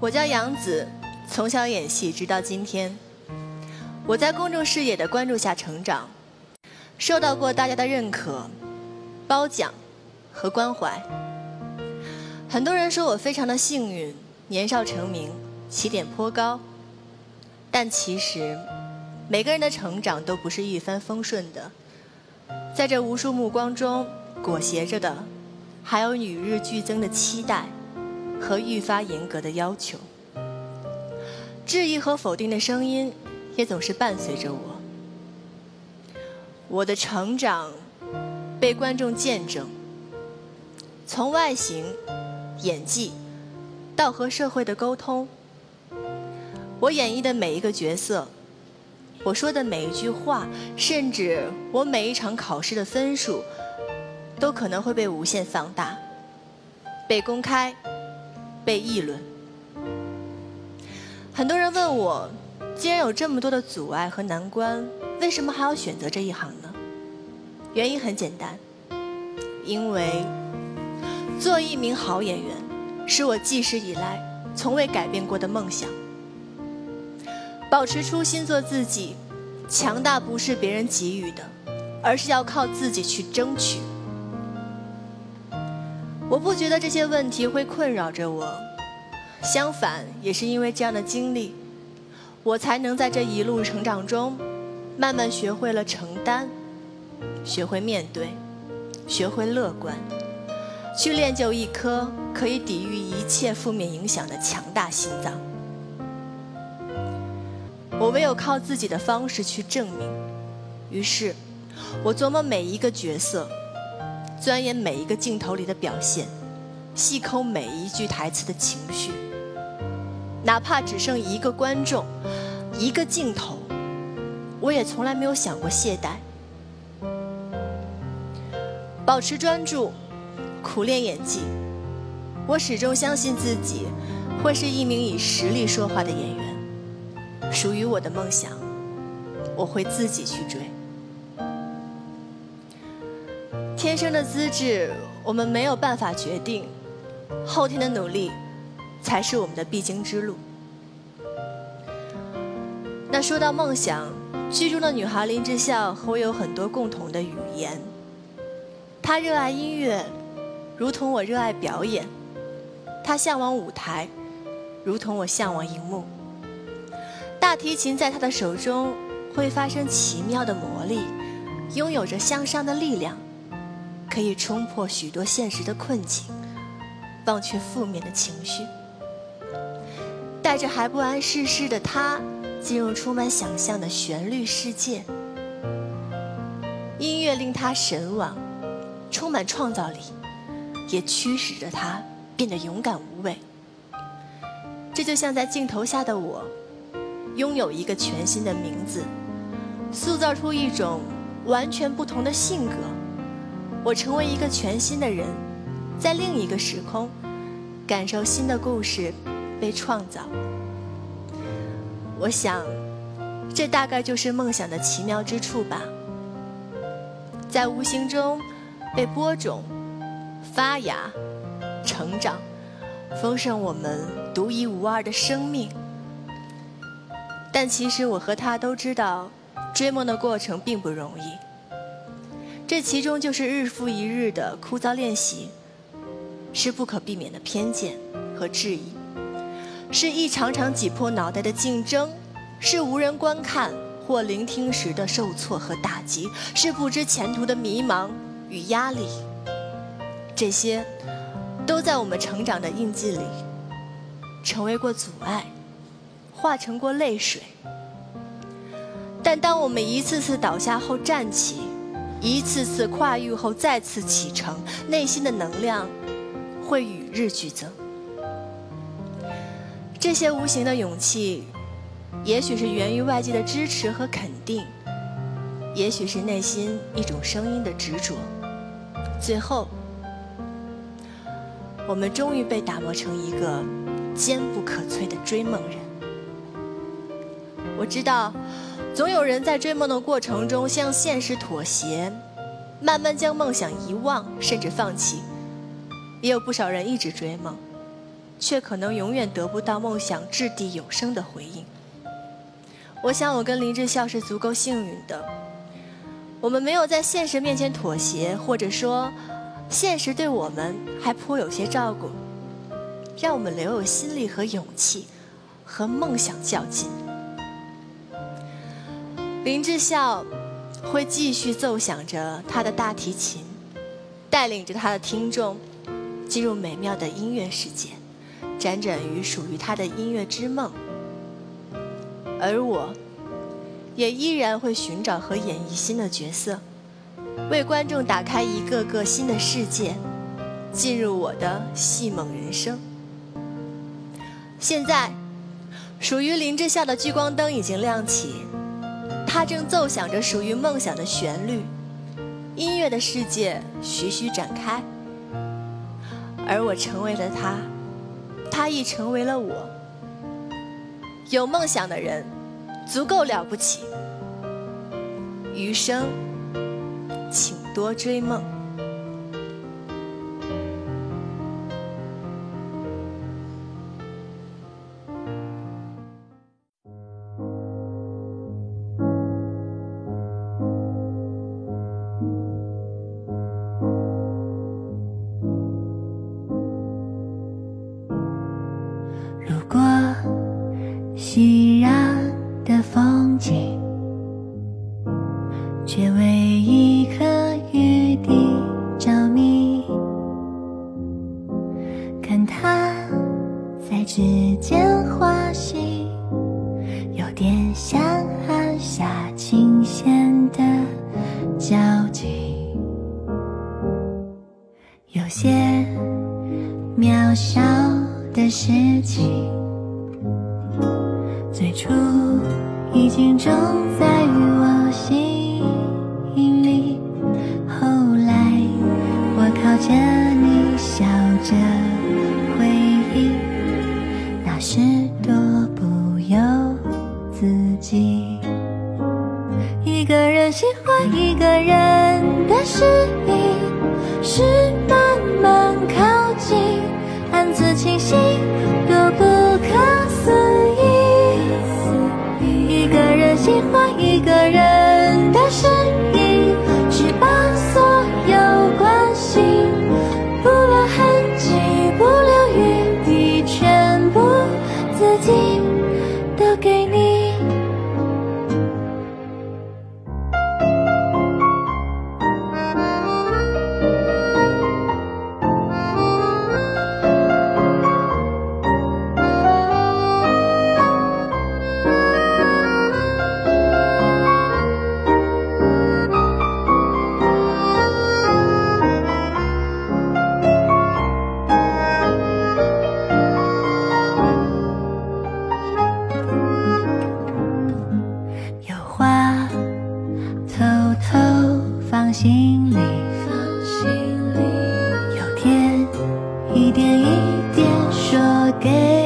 我叫杨子，从小演戏直到今天。我在公众视野的关注下成长，受到过大家的认可、褒奖和关怀。很多人说我非常的幸运，年少成名，起点颇高。但其实，每个人的成长都不是一帆风顺的，在这无数目光中裹挟着的，还有与日俱增的期待和愈发严格的要求。质疑和否定的声音也总是伴随着我。我的成长被观众见证，从外形、演技到和社会的沟通，我演绎的每一个角色，我说的每一句话，甚至我每一场考试的分数，都可能会被无限放大，被公开，被议论。很多人问我，既然有这么多的阻碍和难关，为什么还要选择这一行呢？原因很简单，因为做一名好演员是我记事以来从未改变过的梦想。保持初心做自己，强大不是别人给予的，而是要靠自己去争取。我不觉得这些问题会困扰着我，相反，也是因为这样的经历，我才能在这一路成长中，慢慢学会了承担，学会面对，学会乐观，去练就一颗可以抵御一切负面影响的强大心脏。我唯有靠自己的方式去证明。于是，我琢磨每一个角色，钻研每一个镜头里的表现，细抠每一句台词的情绪。哪怕只剩一个观众，一个镜头，我也从来没有想过懈怠。保持专注，苦练演技。我始终相信自己会是一名以实力说话的演员。属于我的梦想，我会自己去追。天生的资质我们没有办法决定，后天的努力才是我们的必经之路。那说到梦想，剧中的女孩林志孝和我有很多共同的语言。她热爱音乐，如同我热爱表演；她向往舞台，如同我向往荧幕。大提琴在她的手中会发生奇妙的魔力，拥有着向上的力量，可以冲破许多现实的困境，忘却负面的情绪。带着还不谙世事的她，进入充满想象的旋律世界。音乐令她神往，充满创造力，也驱使着她变得勇敢无畏。这就像在镜头下的我，拥有一个全新的名字，塑造出一种完全不同的性格。我成为一个全新的人，在另一个时空，感受新的故事被创造。我想，这大概就是梦想的奇妙之处吧，在无形中被播种、发芽、成长，丰盛我们独一无二的生命。但其实我和他都知道，追梦的过程并不容易。这其中就是日复一日的枯燥练习，是不可避免的偏见和质疑，是一场场挤破脑袋的竞争，是无人观看或聆听时的受挫和打击，是不知前途的迷茫与压力。这些都在我们成长的印记里成为过阻碍，化成过泪水。但当我们一次次倒下后站起，一次次跨越后再次启程，内心的能量会与日俱增。这些无形的勇气，也许是源于外界的支持和肯定，也许是内心一种声音的执着。最后，我们终于被打磨成一个坚不可摧的追梦人。我知道，总有人在追梦的过程中向现实妥协，慢慢将梦想遗忘，甚至放弃。也有不少人一直追梦， 却可能永远得不到梦想掷地有声的回应。我想我跟林志孝是足够幸运的，我们没有在现实面前妥协，或者说现实对我们还颇有些照顾，让我们留有心力和勇气和梦想较劲。林志孝会继续奏响着他的大提琴，带领着他的听众进入美妙的音乐世界，辗转于属于他的音乐之梦。而我也依然会寻找和演绎新的角色，为观众打开一个个新的世界，进入我的戏梦人生。现在属于林志孝的聚光灯已经亮起，它正奏响着属于梦想的旋律，音乐的世界徐徐展开，而我成为了他，他亦成为了我。有梦想的人足够了不起，余生请多追梦。 路过熙攘的风景，却为一颗雨滴着迷，看它在指尖滑行，有点像按下琴弦的交集，有些渺小的事情，最初已经种在于我心里，后来我靠着你笑着回忆，那时多不由自己。一个人喜欢一个人的事意，是慢慢靠近，暗自清晰，多不可思议。一个人喜欢一个人的身影，是把所有关系不留痕迹，不留余地，全部自己都给你。有话偷偷放心里，有天一点一点说给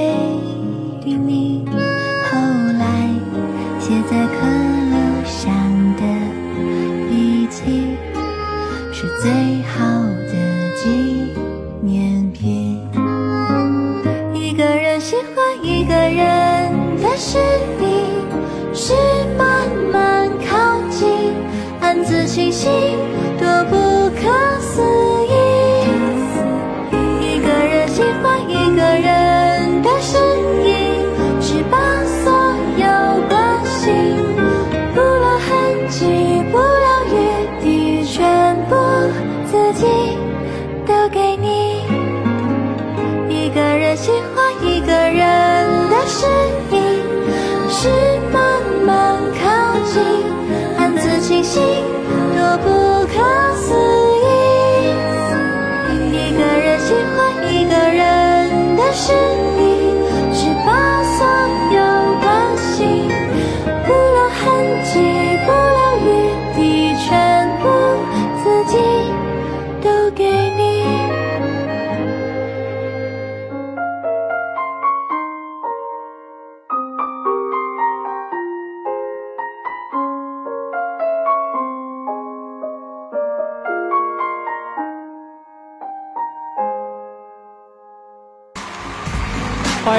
你，后来写在刻录上的笔记，是最好的纪念品。一个人喜欢一个人的事意，是慢慢靠近，暗自清晰，多不可思议。一个人喜欢一个人的身影，是把所有关系不留痕迹，不留余地，全部自己都给你。一个人喜欢一个人的身影，是慢慢靠近，暗自清晰，多不可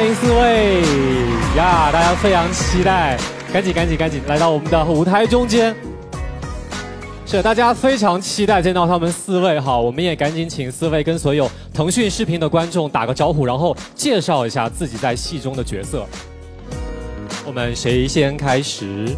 迎四位呀！大家非常期待，赶紧来到我们的舞台中间。是，大家非常期待见到他们四位哈，我们也赶紧请四位跟所有腾讯视频的观众打个招呼，然后介绍一下自己在戏中的角色。我们谁先开始？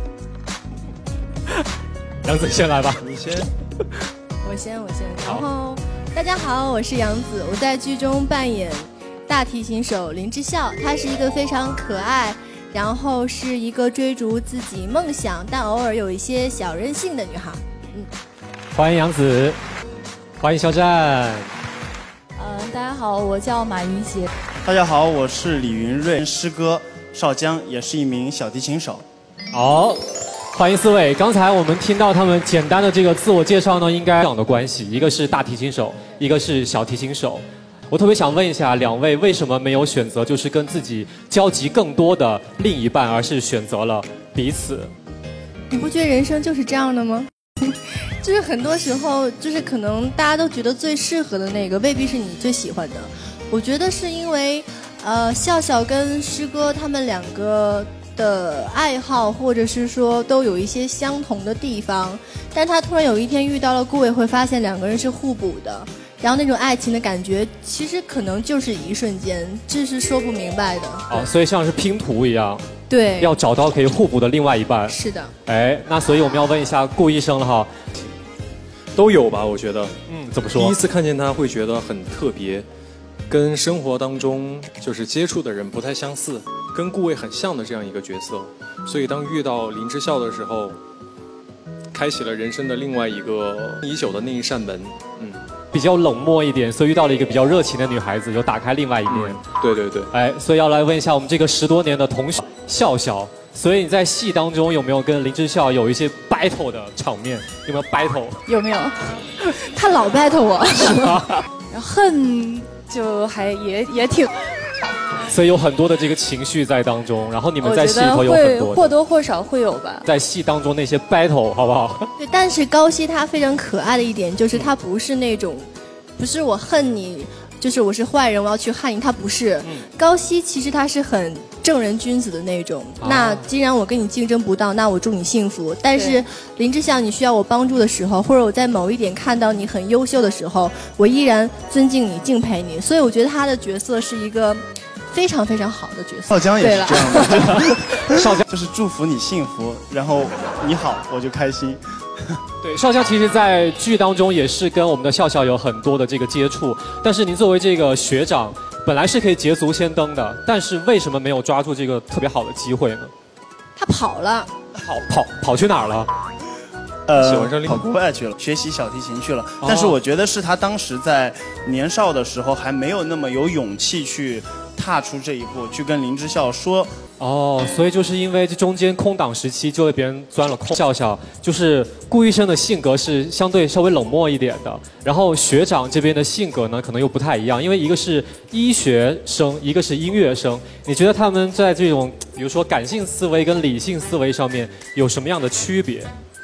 杨子先来吧。 你先。 我先。然后，大家好，我是杨子，我在剧中扮演大提琴手林之孝，她是一个非常可爱，然后是一个追逐自己梦想，但偶尔有一些小任性的女孩。 欢迎杨子，欢迎肖战。 大家好，我叫马云杰。 大家好，我是李云瑞，师哥邵江，也是一名小提琴手。 好，欢迎四位。刚才我们听到他们简单的这个自我介绍呢，应该这样的关系，一个是大提琴手，一个是小提琴手。我特别想问一下两位，为什么没有选择就是跟自己交集更多的另一半，而是选择了彼此？ 你不觉得人生就是这样的吗？就是很多时候，就是可能大家都觉得最适合的那个，未必是你最喜欢的。我觉得是因为，笑笑跟师哥他们两个的爱好，或者是说都有一些相同的地方，但他突然有一天遇到了顾伟，会发现两个人是互补的，然后那种爱情的感觉，其实可能就是一瞬间，这是说不明白的。 哦，所以像是拼图一样。 对， 要找到可以互补的另外一半。 是的。 哎，那所以我们要问一下顾医生了哈。 都有吧，我觉得。 怎么说？ 第一次看见他会觉得很特别，跟生活当中就是接触的人不太相似，跟顾魏很像的这样一个角色。所以当遇到林之孝的时候，开启了人生的另外一个已久的那一扇门。 比较冷漠一点，所以遇到了一个比较热情的女孩子，就打开另外一面。 对对对。 哎，所以要来问一下我们这个10多年的同学笑笑，所以你在戏当中有没有跟林之孝有一些 battle 的场面？有没有 battle？ 有没有？ 他老 battle 我。 是吗？ 然后恨就还也挺。 所以有很多的这个情绪在当中，然后你们在戏里头有很多， 或多或少会有吧。 在戏当中那些 battle 好不好？ 对，但是高希他非常可爱的一点就是他不是那种，不是我恨你，就是我是坏人我要去害你，他不是。高希其实他是很正人君子的那种。那既然我跟你竞争不到，那我祝你幸福。但是林之孝你需要我帮助的时候，或者我在某一点看到你很优秀的时候，我依然尊敬你敬佩你。所以我觉得他的角色是一个非常非常好的角色。 邵江也是这样的。邵江就是祝福你幸福，然后你好我就开心。 对，邵江其实在剧当中也是跟我们的笑笑有很多的这个接触，但是您作为这个学长，本来是可以捷足先登的，但是为什么没有抓住这个特别好的机会呢？ 他跑了。 跑去哪儿了？ 喜欢上跑国外去了，学习小提琴去了。但是我觉得是他当时在年少的时候还没有那么有勇气去踏出这一步，去跟林之孝说。 所以就是因为这中间空档时期就被别人钻了空。笑笑就是顾医生的性格是相对稍微冷漠一点的，然后学长这边的性格呢可能又不太一样，因为一个是医学生，一个是音乐生。你觉得他们在这种比如说感性思维跟理性思维上面有什么样的区别？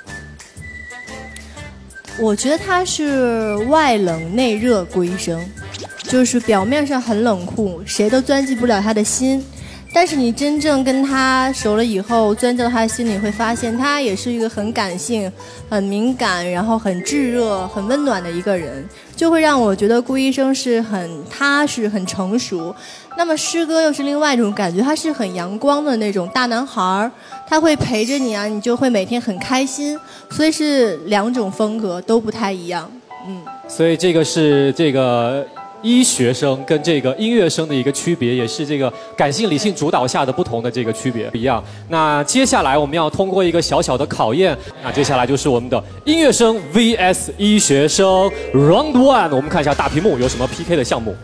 我觉得他是外冷内热顾医生，就是表面上很冷酷，谁都钻进不了他的心。但是你真正跟他熟了以后，钻到他的心里，会发现他也是一个很感性、很敏感，然后很炙热、很温暖的一个人，就会让我觉得顾医生是很踏实、很成熟。那么师哥又是另外一种感觉，他是很阳光的那种大男孩，他会陪着你啊，你就会每天很开心，所以是两种风格都不太一样。 所以这个是这个医学生跟这个音乐生的一个区别，也是这个感性理性主导下的不同的这个区别不一样。那接下来我们要通过一个小小的考验，那接下来就是我们的音乐生 vs 医学生 Round 1，我们看一下大屏幕有什么 PK 的项目。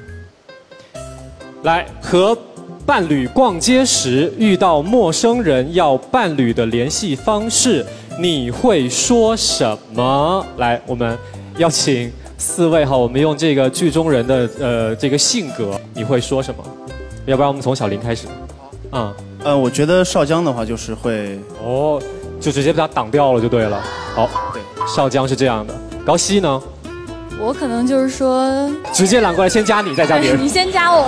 来，和伴侣逛街时遇到陌生人要伴侣的联系方式，你会说什么？来，我们邀请4位哈，我们用这个剧中人的这个性格，你会说什么？要不然我们从小林开始。 我觉得邵江的话就是会就直接被他挡掉了就对了。好，对，邵江是这样的。高希呢？ 我可能就是说， 直接揽过来，先加你，再加别人。 你先加我。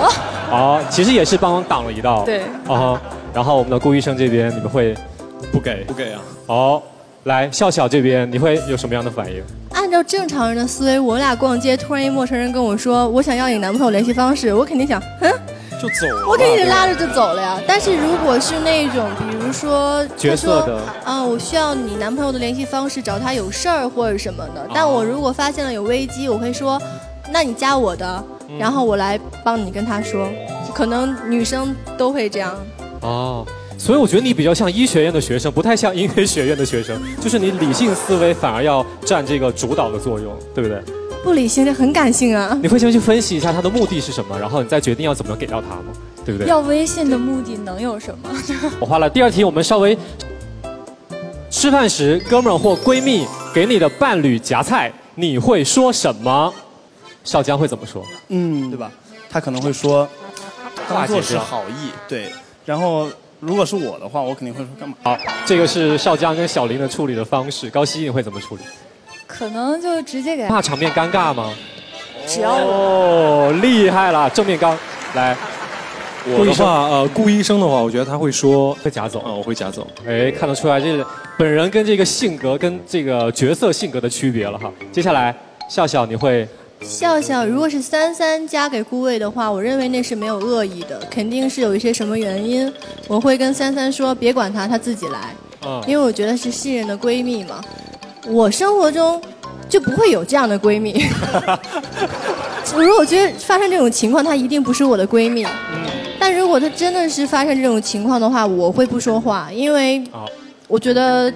哦，其实也是帮忙挡了一道。 对。 哦，然后我们的顾医生这边，你们会不给啊。 哦，来笑笑这边，你会有什么样的反应？ 按照正常人的思维，我俩逛街，突然一陌生人跟我说我想要你男朋友联系方式，我肯定想， 就走了。 我肯定拉着就走了呀。但是如果是那种，比如说角色的， 我需要你男朋友的联系方式，找他有事儿或者什么的。但我如果发现了有危机，我会说，那你加我的，然后我来帮你跟他说。可能女生都会这样。 哦。所以我觉得你比较像医学院的学生，不太像音乐学院的学生，就是你理性思维反而要占这个主导的作用，对不对？ 不理性，这很感性啊。 你会先去分析一下他的目的是什么，然后你再决定要怎么给到他吗？对不对？ 要微信的目的能有什么？ 我画了第二题，我们稍微吃饭时，哥们儿或闺蜜给你的伴侣夹菜，你会说什么？少江会怎么说？ 对吧？他可能会说，当做是好意，对，然后。如果是我的话，我肯定会说干嘛？ 好，这个是少江跟小林的处理的方式。高希你会怎么处理？ 可能就直接给他。 怕场面尴尬吗？ 只要哦，厉害了，正面刚来。 我的话，顾医生的话，我觉得他会说会夹走。 我会夹走。 哎，看得出来这个本人跟这个性格跟这个角色性格的区别了哈。接下来，笑笑你会。 笑笑，如果是33加给顾魏的话，我认为那是没有恶意的，肯定是有一些什么原因。我会跟33说，别管他，他自己来。因为我觉得是信任的闺蜜嘛。我生活中就不会有这样的闺蜜。如果我觉得发生这种情况，她一定不是我的闺蜜。但如果她真的是发生这种情况的话，我会不说话，因为我觉得，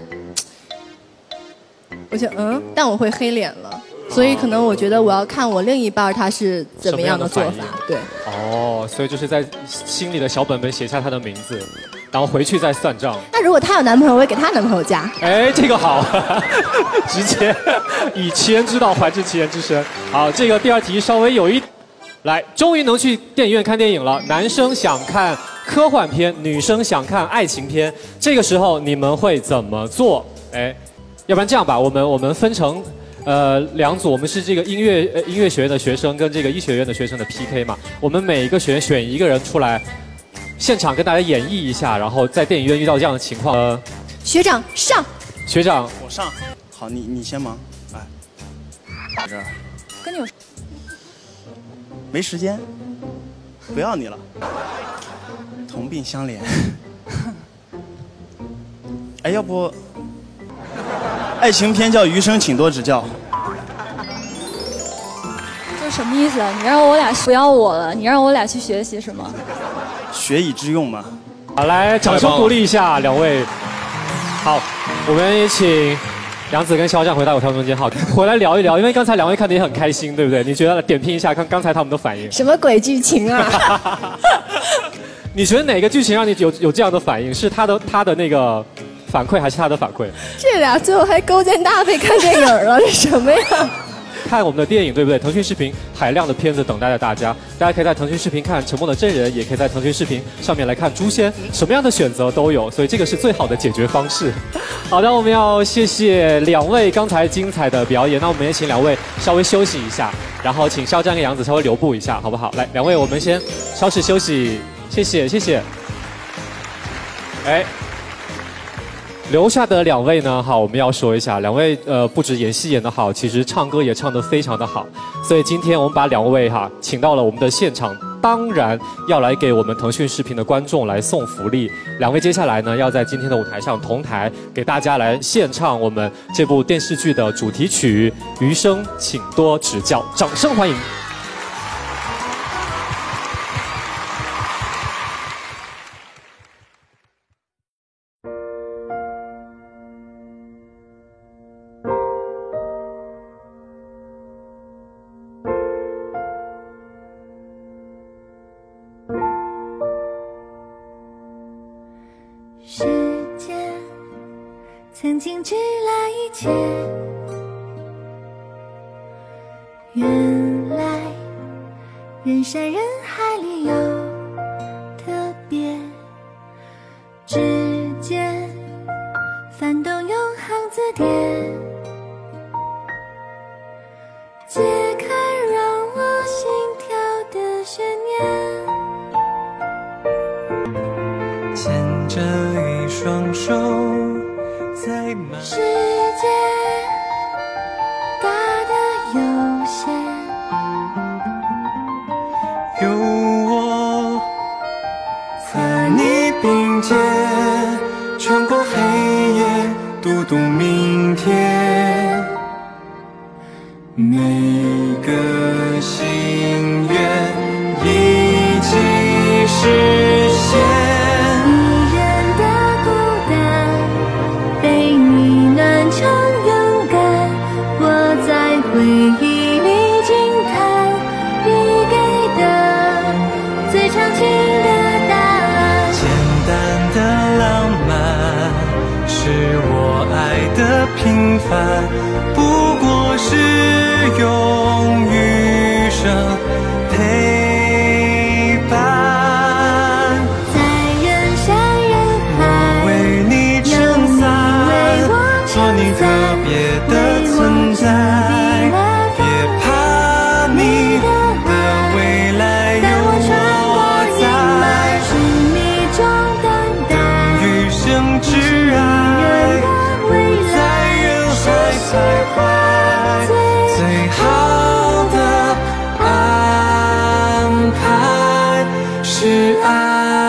但我会黑脸了。所以可能我觉得我要看我另一半他是怎么样的做法，对。 哦，所以就是在心里的小本本写下他的名字，然后回去再算账。 那如果她有男朋友，我会给她男朋友加。 哎，这个好，直接以其人之道还治其人之身。好，这个第二题稍微有一，来，终于能去电影院看电影了。男生想看科幻片，女生想看爱情片，这个时候你们会怎么做？哎，要不然这样吧，我们分成。两组，我们是这个音乐学院的学生跟这个医学院的学生的 PK 嘛，我们每一个学院选一个人出来，现场跟大家演绎一下，然后在电影院遇到这样的情况， 学长上， 学长我上，好，你先忙，来，这儿， 跟你有没时间，不要你了，同病相怜，哎，要不。爱情片叫《余生，请多指教》， 这什么意思啊？你让我俩不要我了，你让我俩去学习是吗？ 学以致用嘛。 好，来，掌声鼓励一下两位。好，我们也请杨紫跟肖战回到我中间，好，回来聊一聊，因为刚才两位看得也很开心，对不对？你觉得点评一下，看刚才他们的反应。 什么鬼剧情啊？ 你觉得哪个剧情让你有这样的反应？是他的那个反馈，还是他的反馈？ 这俩最后还勾肩搭背看电影了，这什么呀？ 看我们的电影，对不对？腾讯视频海量的片子等待着大家，大家可以在腾讯视频看《沉默的真人》，也可以在腾讯视频上面来看《诛仙》，什么样的选择都有，所以这个是最好的解决方式。好的，我们要谢谢两位刚才精彩的表演，那我们也请两位稍微休息一下，然后请肖战跟杨紫稍微留步一下，好不好？来，两位我们先稍事休息，谢谢谢谢。哎。留下的两位呢？好，我们要说一下，两位不止演戏演得好，其实唱歌也唱得非常的好。所以今天我们把两位请到了我们的现场，当然要来给我们腾讯视频的观众来送福利。两位接下来呢要在今天的舞台上同台，给大家来献唱我们这部电视剧的主题曲《余生，请多指教》，掌声欢迎。 时间曾经治来一切，原来人山人海里有特别，指尖翻动永恒字典，解开让我心跳的悬念。 牵着一双手，在世界大得有限， 有我和你并肩，穿过黑夜，读懂明天。每个心愿一起实现。 一人的孤单，被你暖成勇敢。我在回忆里惊叹，你给的最长情的答案。 简单的浪漫，是我爱的平凡，不过是用余生陪伴。 在人山人海， 为你撑伞，做你特别的存在。别怕，你的未来有我在。 是你中等待， 余生挚爱，不在人海徘徊。最好的安排是爱。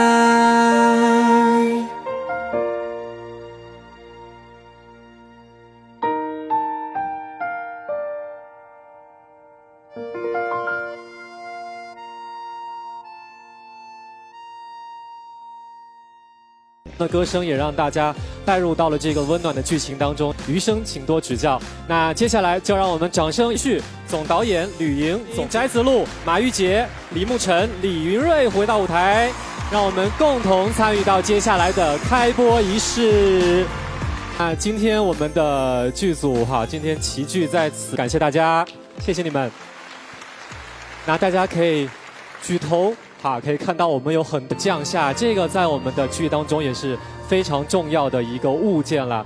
的歌声也让大家带入到了这个温暖的剧情当中，余生请多指教。那接下来就让我们掌声继续，总导演吕莹、总翟子路、马玉洁、李慕辰、李云瑞回到舞台，让我们共同参与到接下来的开播仪式。那今天我们的剧组今天齐聚在此，感谢大家，谢谢你们。那大家可以举头。可以看到我们有很多降下，这个在我们的剧当中也是非常重要的一个物件了。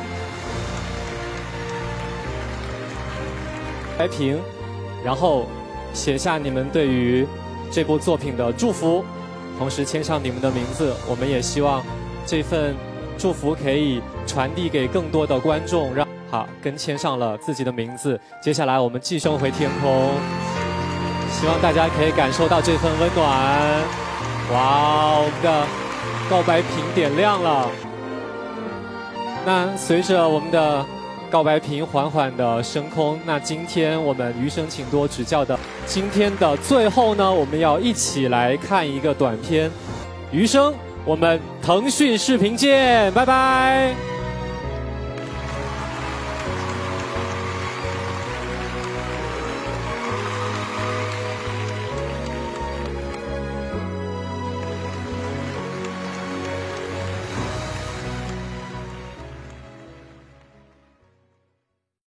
白屏，然后写下你们对于这部作品的祝福，同时签上你们的名字。我们也希望这份祝福可以传递给更多的观众，跟签上了自己的名字。接下来我们寄生回天空。希望大家可以感受到这份温暖。哇，我们的告白屏点亮了。那随着我们的告白屏缓缓的升空，那今天我们余生请多指教的今天的最后呢，我们要一起来看一个短片。余生，我们腾讯视频见，拜拜。